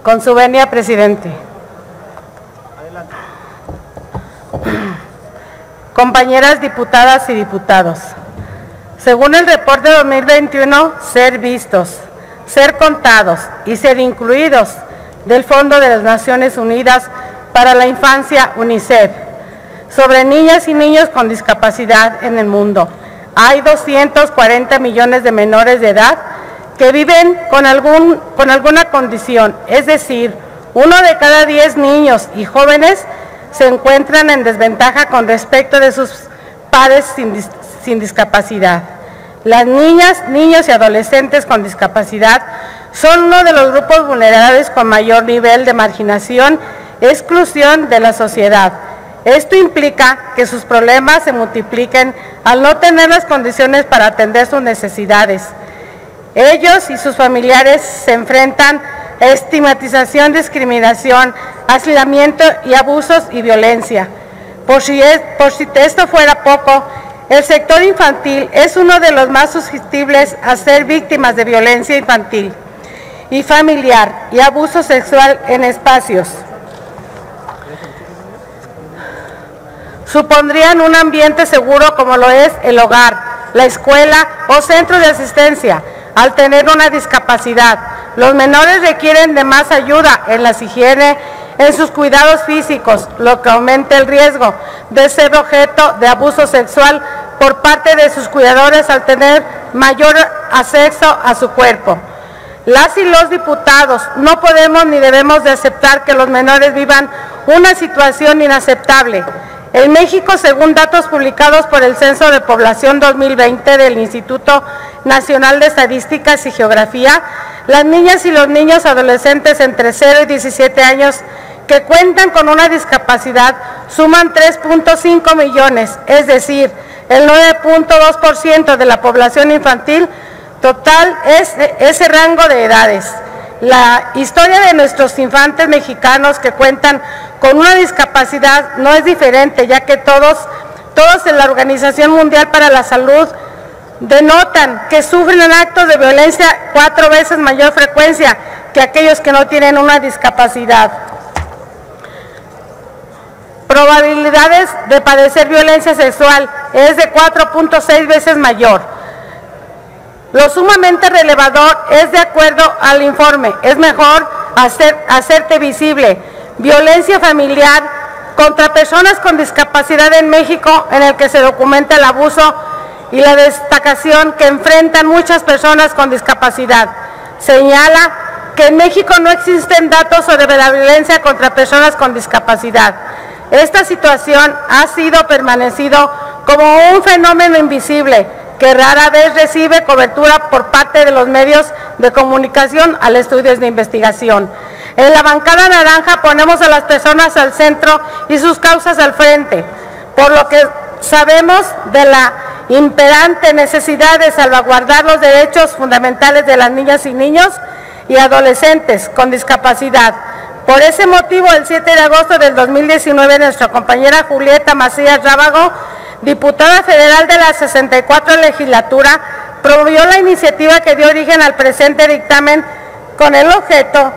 Con su venia, presidente. Adelante. Compañeras diputadas y diputados, según el reporte 2021, ser vistos, ser contados y ser incluidos del Fondo de las Naciones Unidas para la Infancia, UNICEF, sobre niñas y niños con discapacidad en el mundo. Hay 240 millones de menores de edad que viven con alguna condición, es decir, 1 de cada 10 niños y jóvenes se encuentran en desventaja con respecto de sus pares sin discapacidad. Las niñas, niños y adolescentes con discapacidad son uno de los grupos vulnerables con mayor nivel de marginación y exclusión de la sociedad. Esto implica que sus problemas se multipliquen al no tener las condiciones para atender sus necesidades. Ellos y sus familiares se enfrentan a estigmatización, discriminación, aislamiento y abusos y violencia. Por si esto fuera poco, el sector infantil es uno de los más susceptibles a ser víctimas de violencia infantil y familiar y abuso sexual en espacios. Supondrían un ambiente seguro como lo es el hogar, la escuela o centro de asistencia. Al tener una discapacidad, los menores requieren de más ayuda en la higiene, en sus cuidados físicos, lo que aumenta el riesgo de ser objeto de abuso sexual por parte de sus cuidadores al tener mayor acceso a su cuerpo. Las y los diputados no podemos ni debemos de aceptar que los menores vivan una situación inaceptable. En México, según datos publicados por el Censo de Población 2020 del Instituto Nacional de Estadísticas y Geografía, las niñas y los niños adolescentes entre 0 y 17 años que cuentan con una discapacidad suman 3.5 millones, es decir, el 9.2% de la población infantil total es ese rango de edades. La historia de nuestros infantes mexicanos que cuentan con una discapacidad no es diferente, ya que todos en la Organización Mundial para la Salud denotan que sufren actos de violencia 4 veces mayor frecuencia que aquellos que no tienen una discapacidad. Probabilidades de padecer violencia sexual es de 4.6 veces mayor. Lo sumamente relevador es, de acuerdo al informe, es mejor hacerte visible. Violencia familiar contra personas con discapacidad en México, en el que se documenta el abuso y la destacación que enfrentan muchas personas con discapacidad. Señala que en México no existen datos sobre la violencia contra personas con discapacidad. Esta situación ha permanecido como un fenómeno invisible que rara vez recibe cobertura por parte de los medios de comunicación al estudios de investigación. En la bancada naranja ponemos a las personas al centro y sus causas al frente, por lo que sabemos de la imperante necesidad de salvaguardar los derechos fundamentales de las niñas y niños y adolescentes con discapacidad. Por ese motivo, el 7 de agosto del 2019, nuestra compañera Julieta Macías Rábago, diputada federal de la 64 legislatura, promovió la iniciativa que dio origen al presente dictamen con el objeto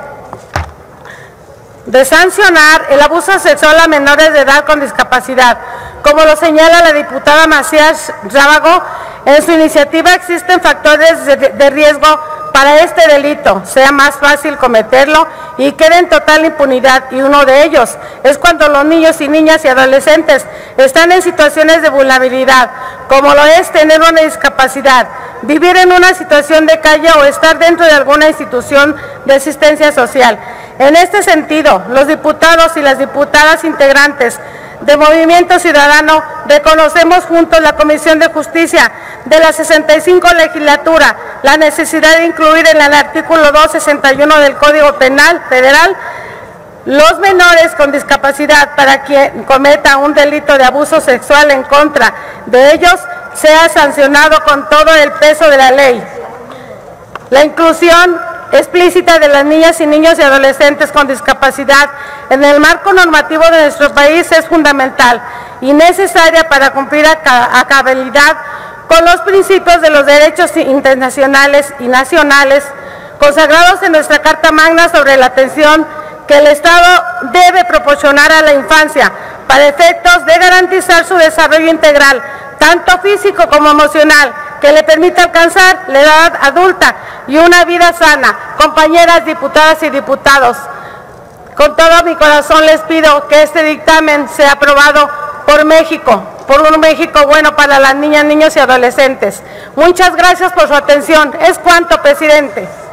de sancionar el abuso sexual a menores de edad con discapacidad. Como lo señala la diputada Macías Rábago, en su iniciativa existen factores de riesgo para este delito, sea más fácil cometerlo y quede en total impunidad, y uno de ellos es cuando los niños y niñas y adolescentes están en situaciones de vulnerabilidad, como lo es tener una discapacidad, vivir en una situación de calle o estar dentro de alguna institución de asistencia social. En este sentido, los diputados y las diputadas integrantes de Movimiento Ciudadano reconocemos junto a la Comisión de Justicia de la 65 legislatura la necesidad de incluir en el artículo 261 del Código Penal Federal los menores con discapacidad para quien cometa un delito de abuso sexual en contra de ellos sea sancionado con todo el peso de la ley. La inclusión explícita de las niñas y niños y adolescentes con discapacidad en el marco normativo de nuestro país es fundamental y necesaria para cumplir a cabalidad con los principios de los derechos internacionales y nacionales, consagrados en nuestra Carta Magna sobre la atención que el Estado debe proporcionar a la infancia para efectos de garantizar su desarrollo integral, tanto físico como emocional, que le permita alcanzar la edad adulta y una vida sana. Compañeras diputadas y diputados, con todo mi corazón les pido que este dictamen sea aprobado por México, por un México bueno para las niñas, niños y adolescentes. Muchas gracias por su atención. Es cuanto, presidente.